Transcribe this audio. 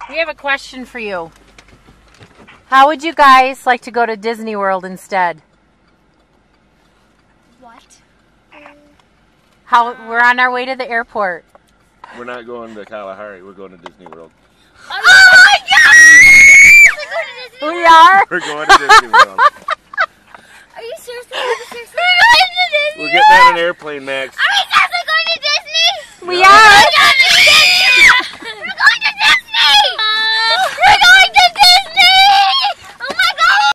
We have a question for you. How would you guys like to go to Disney World instead? What? We're on our way to the airport. We're not going to Kalahari. We're going to Disney World. Oh my God! We are? We're going to Disney World. Are you seriously? We're getting on an airplane, Max.